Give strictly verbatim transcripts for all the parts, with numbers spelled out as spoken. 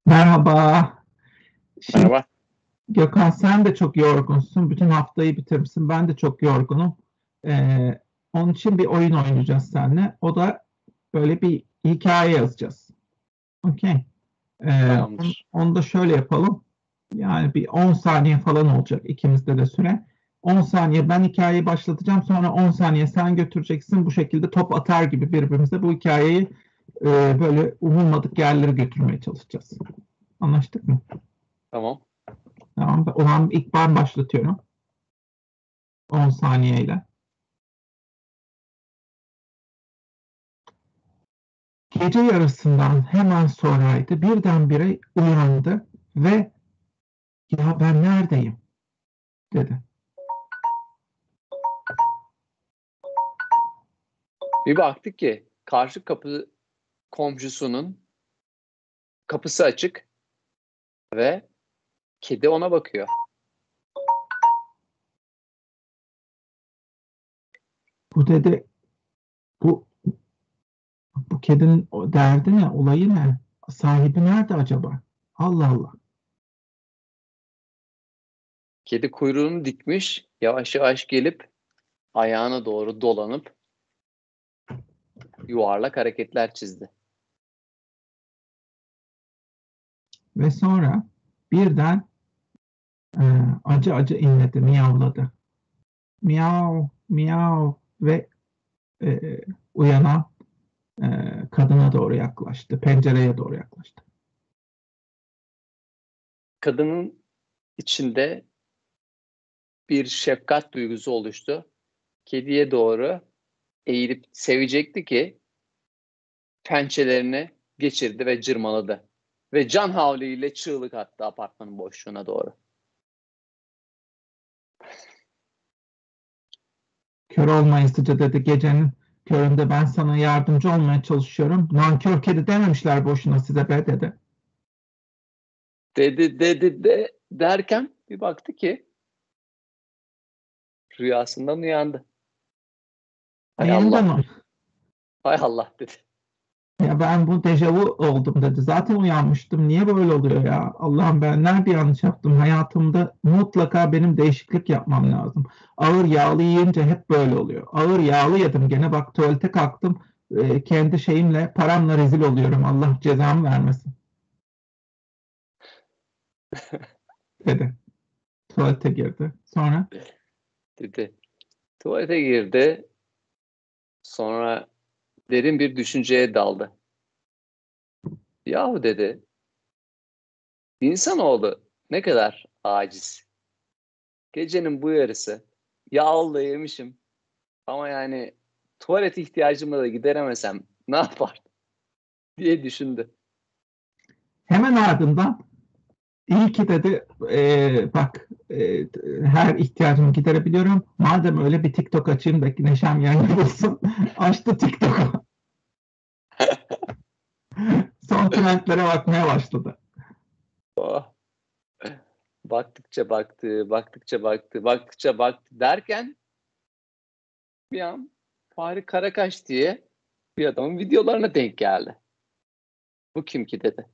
Merhaba. Şimdi Merhaba. Gökhan sen de çok yorgunsun. Bütün haftayı bitirmişsin. Ben de çok yorgunum. Ee, onun için bir oyun oynayacağız seninle. O da böyle bir hikaye yazacağız. Okey. Ee, onu, Tamamdır. onu da şöyle yapalım. Yani bir on saniye falan olacak ikimizde de süre. on saniye ben hikayeyi başlatacağım. Sonra on saniye sen götüreceksin. Bu şekilde top atar gibi birbirimize bu hikayeyi e, böyle umulmadık yerlere götürmeye çalışacağız. Anlaştık mı? Tamam. Tamam. O zaman ilk ben başlatıyorum. on saniyeyle. Gece yarısından hemen sonraydı. Birdenbire uyandı ve ya ben neredeyim dedi. Bir baktık ki karşı kapı komşusunun kapısı açık ve kedi ona bakıyor. Bu dedi bu bu kedinin o derdi ne? Olayı ne? Sahibi nerede acaba? Allah Allah. Kedi kuyruğunu dikmiş, yavaş yavaş gelip ayağına doğru dolanıp yuvarlak hareketler çizdi. Ve sonra birden e, acı acı inledi, miyavladı. Miyav, miyav ve e, uyanan e, kadına doğru yaklaştı. Pencereye doğru yaklaştı. Kadının içinde bir şefkat duygusu oluştu. Kediye doğru eğilip sevecekti ki pençelerini geçirdi ve cırmaladı. Ve can havliyle çığlık attı apartmanın boşluğuna doğru. Kör olmayısıca dedi, gecenin köründe ben sana yardımcı olmaya çalışıyorum. Nankör kedi dememişler boşuna size be dedi. Dedi dedi de derken bir baktı ki rüyasından uyandı. Ha, Hay yeniden Allah, o. hay Allah dedi. Ya ben bu dejavu oldum dedi. Zaten uyanmıştım. Niye böyle oluyor ya? Allah'ım ben nerede yanlış yaptım? Hayatımda mutlaka benim değişiklik yapmam lazım. Ağır yağlı yiyince hep böyle oluyor. Ağır yağlı yedim. Gene bak tuvalete kalktım. Ee, kendi şeyimle, paramla rezil oluyorum. Allah cezamı vermesin dedi. Tuvalete girdi. Sonra Dedi. Tuvalete girdi. Sonra derin bir düşünceye daldı. Yahu dedi, insanoğlu ne kadar aciz. Gecenin bu yarısı yağlı da yemişim. Ama yani tuvalet ihtiyacımı da gideremesem ne yapardım diye düşündü. hemen ardından İyi ki dedi e, bak e, her ihtiyacımı giderebiliyorum. Madem öyle bir TikTok açayım da neşem yerine bulsun. Açtı TikTok'u. Son trendlere bakmaya başladı. Oh. Baktıkça baktı, baktıkça baktı, baktıkça baktı derken bir an Fahri Karakaş diye bir adamın videolarına denk geldi. Bu kim ki dedi.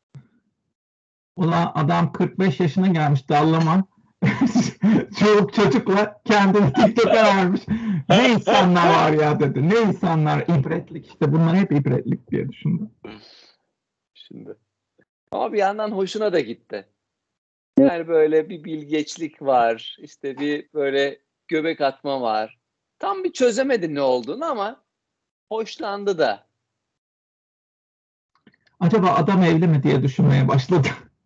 Ulan adam kırk beş yaşına gelmiş dallama. Çoluk çocukla kendini TikTok'a vermiş. Ne insanlar var ya dedi. Ne insanlar ibretlik işte bunlar hep ibretlik diye düşündüm. Şimdi. Ama bir yandan hoşuna da gitti. Yani böyle bir bilgeçlik var. İşte bir böyle göbek atma var. Tam bir çözemedi ne olduğunu ama hoşlandı da. Acaba adam evli mi diye düşünmeye başladı.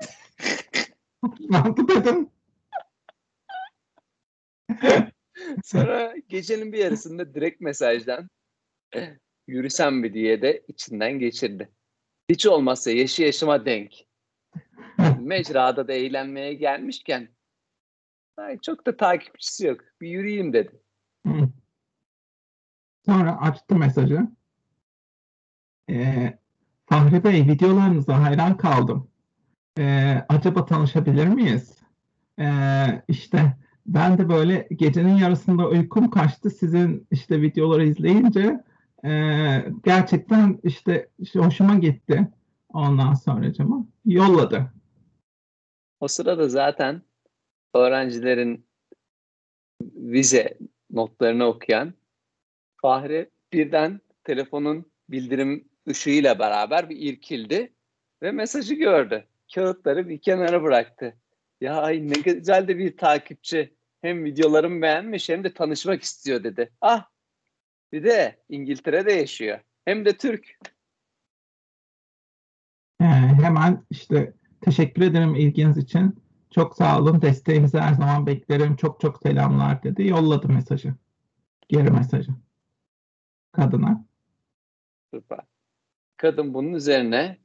Mantı dedim. Sonra gecenin bir yarısında direkt mesajdan yürüsem mi diye de içinden geçirdi. Hiç olmazsa yaşı yaşıma denk. Mecrada da eğlenmeye gelmişken ay çok da takipçisi yok. Bir yürüyeyim dedi. Sonra açtı mesajı. Ee, Fahri Bey videolarınıza hayran kaldım. Ee, acaba tanışabilir miyiz? Ee, işte ben de böyle gecenin yarısında uykum kaçtı. Sizin işte videoları izleyince ee, gerçekten işte, işte hoşuma gitti. Ondan sonracığıma yolladı. O sırada zaten öğrencilerin vize notlarını okuyan Fahri birden telefonun bildirim ışığıyla beraber bir irkildi ve mesajı gördü. Kağıtları bir kenara bıraktı. Ya ay ne güzel de bir takipçi. Hem videolarımı beğenmiş hem de tanışmak istiyor dedi. Ah bir de İngiltere'de yaşıyor. Hem de Türk. Ee, hemen işte teşekkür ederim ilginiz için. Çok sağ olun. Desteğinizi her zaman beklerim. Çok çok selamlar dedi. Yolladı mesajı. Geri mesajı. Kadına. Süper. Kadın bunun üzerine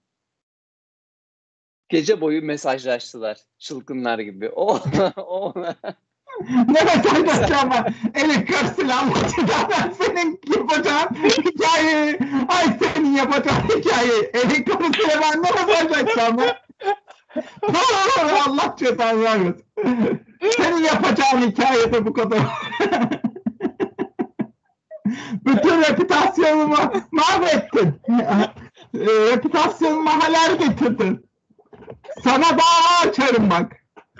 gece boyu mesajlaştılar. Çılgınlar gibi. O, o Ne mesajlaşacağım ben? Elektrik silahlı ben senin yapacağın hikayeyi, ay senin yapacağın hikayeyi, elektrik silahlı ben ne mesajlaşacağım ben? Allah cezanı vermesin. Senin yapacağın hikayede bu kadar. Bütün reputasyonumu mahvettin. Reputasyonuma halel getirdin. Sana dava açarım bak.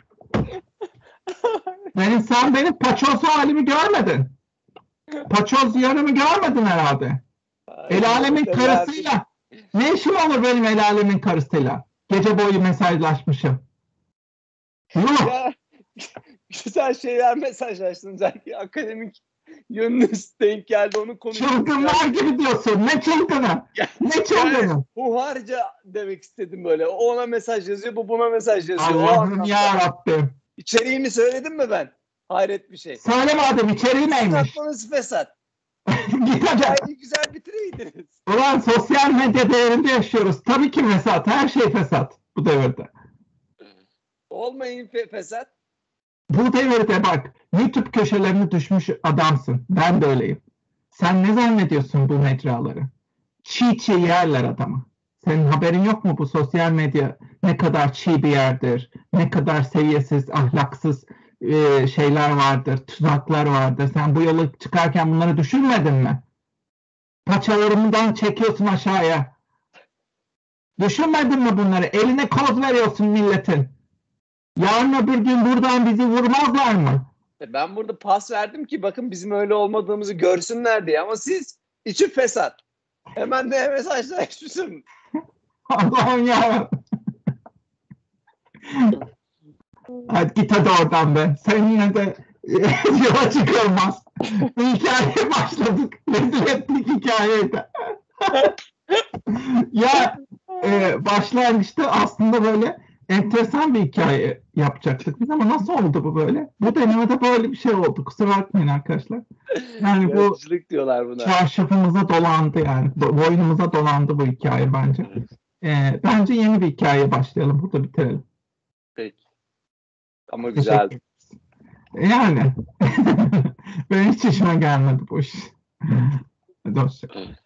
Benim, sen benim paçoz halimi görmedin. Paçoz yanımı görmedin herhalde. El alemin karısıyla. Ne işim olur benim el alemin karısıyla? Gece boyu mesajlaşmışım. Ya, güzel şeyler mesajlaştın. Belki akademik yönünüz denk geldi onu konuştuk. Çılgınlar gibi diyorsun. Ne çılgını? Ne çılgını? Yani, huharca demek istedim böyle. O ona mesaj yazıyor, bu buna mesaj yazıyor. Allah'ım ya Rabbim. İçeriğini söyledim mi ben? Hayret bir şey. Söyle madem içeriği neymiş? Satmanız fesat. Git hadi. Hikayeyi güzel bitireydiniz. Ulan sosyal medya devrinde yaşıyoruz. Tabii ki fesat. Her şey fesat bu devirde. Olmayın fe- fesat. Bu devirde bak YouTube köşelerine düşmüş adamsın. Ben de öyleyim. Sen ne zannediyorsun bu mecraları? Çiğ çiğ yerler adamı. Senin haberin yok mu bu sosyal medya ne kadar çiğ bir yerdir? Ne kadar seviyesiz, ahlaksız e, şeyler vardır, tuzaklar vardır. Sen bu yola çıkarken bunları düşünmedin mi? Paçalarımdan çekiyorsun aşağıya. Düşünmedin mi bunları? Eline koz veriyorsun milletin. Yarın öbür gün buradan bizi vurmazlar mı? Ben burada pas verdim ki bakın bizim öyle olmadığımızı görsünler diye. Ama siz içi fesat. Hemen de mesajlaşmışım. Allah'ım ya. Hadi git hadi oradan be. Seninle de yola çıkılmaz. Bir hikayeye başladık. Rezil ettik hikayeyi de. Ya e, başlangıçta aslında böyle enteresan bir hikaye yapacaktık biz ama nasıl oldu bu böyle? Bu denemede böyle bir şey oldu. Kusura bakmayın arkadaşlar. Yani bu diyorlar buna. Çarşafımıza dolandı yani. Boynumuza dolandı bu hikaye bence. E, bence yeni bir hikayeye başlayalım. Burada bitirelim. Peki. Ama güzeldi. Yani. Benim hiç işime gelmedi bu iş. Hadi hoşçakalın.